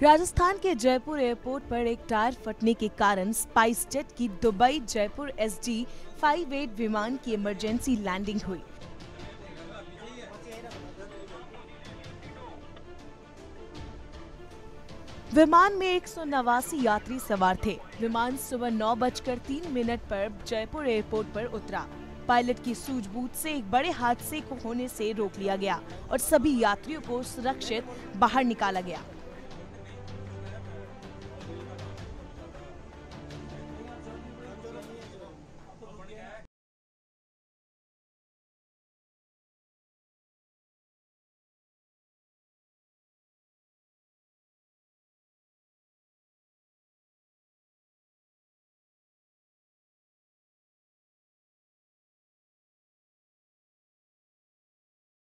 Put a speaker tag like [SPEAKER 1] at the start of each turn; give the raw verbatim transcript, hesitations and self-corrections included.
[SPEAKER 1] राजस्थान के जयपुर एयरपोर्ट पर एक टायर फटने के कारण स्पाइस जेट की दुबई जयपुर एस डी अट्ठावन विमान की इमरजेंसी लैंडिंग हुई। विमान में एक सौ नवासी यात्री सवार थे। विमान सुबह नौ बजकर तीन मिनट पर जयपुर एयरपोर्ट पर उतरा। पायलट की सूझबूझ से एक बड़े हादसे को होने से रोक लिया गया और सभी यात्रियों को सुरक्षित बाहर निकाला गया।